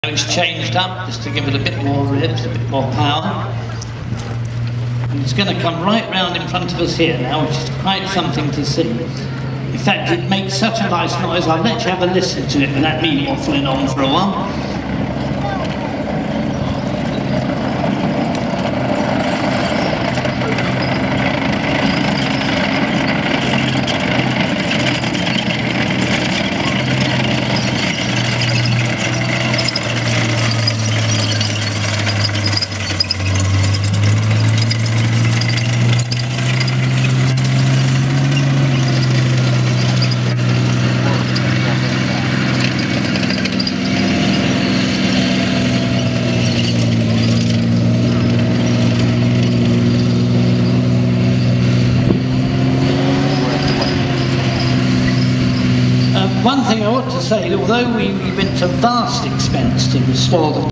It's changed up just to give it a bit more ribs, a bit more power. And it's going to come right round in front of us here now, which is quite something to see. In fact, it makes such a nice noise. I'll let you have a listen to it without me waffling on for a while. One thing I ought to say, although we went to vast expense to restore the